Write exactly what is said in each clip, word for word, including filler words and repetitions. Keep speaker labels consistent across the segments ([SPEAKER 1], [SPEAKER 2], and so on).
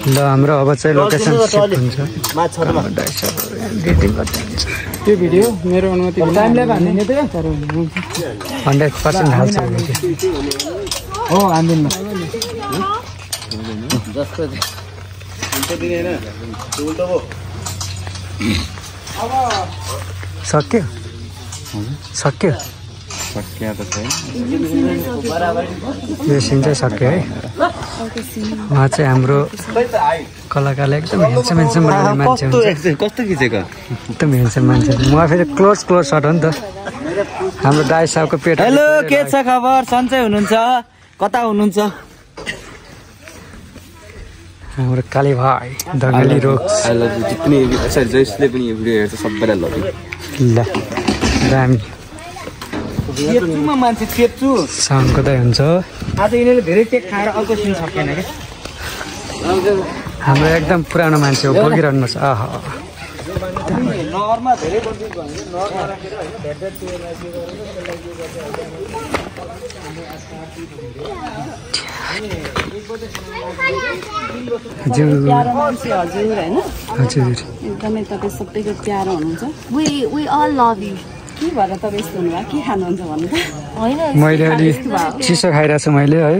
[SPEAKER 1] ल हाम्रो अब चाहिँ लोकेसन शिफ्ट हुन्छ
[SPEAKER 2] त्यो भिडियो मेरो अनुमति टाइमले भन्ने नि त्यो
[SPEAKER 1] हन्ड्रेड पर्सेन्ट हाल्छ
[SPEAKER 2] हो हान्दिनु
[SPEAKER 1] सक्यो सक्यो यो सिन चाहिँ सक्यो है उहाँ चाहिँ हाम्रो कलाकारले एकदम हेन्सम हेन्सम बनाउने मान्छे हुन्छ
[SPEAKER 3] कस्तो खिचेको
[SPEAKER 1] एकदम हेन्सम मान्छे म फेरि क्लोज क्लोज सट हो नि त हाम्रो दाइ साहबको पेट
[SPEAKER 3] हेलो के छ खबर सन्चै हुनुहुन्छ कता हुनुहुन्छ
[SPEAKER 1] हाम्रो काली भाइ दगली रोग
[SPEAKER 3] जितने सरी जसले पनि यो भिडियो हेर्छ सबैलाई लग्यो
[SPEAKER 1] ल दामी
[SPEAKER 2] चेप्चुमा मान्छे चेप्चु
[SPEAKER 1] साउन्डको दाइ हुन्छ
[SPEAKER 2] आज यिनीहरूले धेरै टेक खाएर अर्को सिन सकेन क्या
[SPEAKER 1] हाम्रो एकदम पुरानो मान्छे हो बोकिरहनु छ आह
[SPEAKER 2] नहरमा धेरै बन्दी भयो नहरमा राखेर हैन भेट भेट
[SPEAKER 1] हजुर
[SPEAKER 4] प्यारो मान्छे हजुर हैन
[SPEAKER 1] हजुर
[SPEAKER 4] एकदमै तपाईँ सबैको प्यारो हुनुहुन्छ we we all love you के भएर तपाईँ यस्तो हुनुभयो के खानुहुन्छ भन्नु त होइन
[SPEAKER 1] मैले अलि चिसो खाइरहेको छु मैले है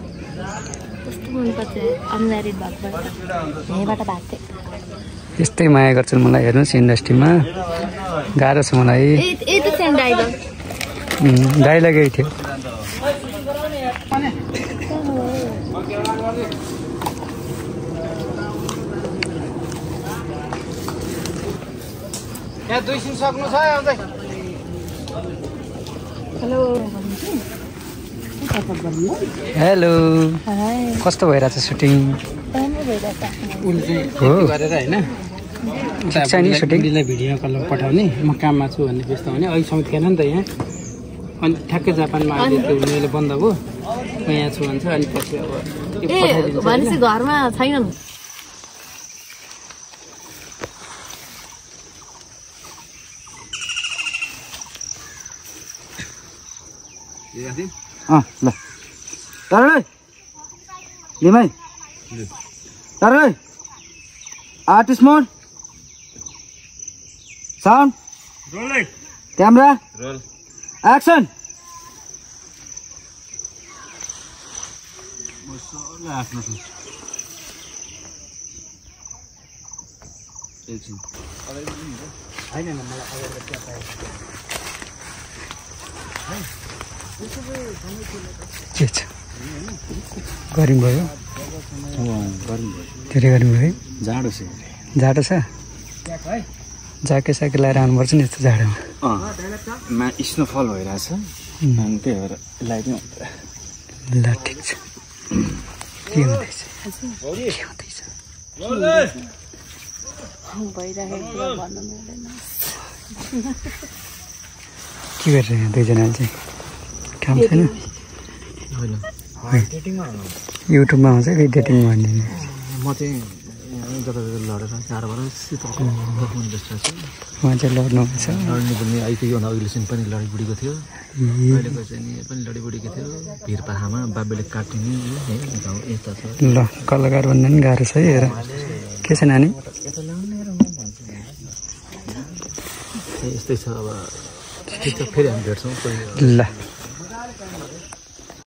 [SPEAKER 1] यस्तै माया गर्छन् मलाई हेर्नुहोस् इन्डस्ट्रीमा गाह्रो छ मलाई डाइलगै थियो
[SPEAKER 2] यहाँ दुई सिन सक्नु छ आउँदै
[SPEAKER 4] हेलो
[SPEAKER 1] हेलो कस्तो भइरहेछ सुटिङ हो
[SPEAKER 2] गरेर हैन
[SPEAKER 1] ठिक छ नि सुटिङ
[SPEAKER 2] दिदीलाई भिडियो कल पठाउने म काममा छु भन्ने व्यस्त भने अहिलेसम्म थिएन नि त यहाँ अनि ठ्याक्कै जापानमा अहिले त्यो हुनेले बन्द भयो म यहाँ छु भन्छ अनि पछि अब यो पठाइदिन्छ
[SPEAKER 4] भनेपछि घरमा छैनन्
[SPEAKER 3] अँ ल तर लिमाई तर artist mode sound camera action
[SPEAKER 1] के छ गरिम भयो धेरै गरिम भयो
[SPEAKER 3] जाडो छ
[SPEAKER 1] जाडो छ ज्याकेट साकेट लगाएर आउनुपर्छ नि यस्तो जाडोमा
[SPEAKER 3] मा स्नोफल भइरहेछ अनि त्यही भएर लगाइदिउँ
[SPEAKER 1] ल ठिक छ के हुँदैछ के हुँदैछ के गरिरहेको दुईजनाले चाहिँ काम छैन युट्युबमा आउँछ कि डेटिङ भन्ने
[SPEAKER 3] म चाहिँ जता जता लडेर चारबाट शीतलको गफमा जस्तो छु
[SPEAKER 1] उहाँ चाहिँ लड्नुहुन्छ
[SPEAKER 3] लड्ने पनि आइपुग्योभन्दा अघिल्लो सिन पनि लडीबुडीको थियो अहिलेको चाहिँ नि पनि लडीबुडीको थियो भिरपाखामा बाबेले काटिने है गाउँ यता छ
[SPEAKER 1] ल कलाकार भन्दा पनि गाह्रो छ है हेर के छ नानी
[SPEAKER 3] यस्तै छ अब ठिक छ फेरि हामी भेट्छौँ
[SPEAKER 1] ल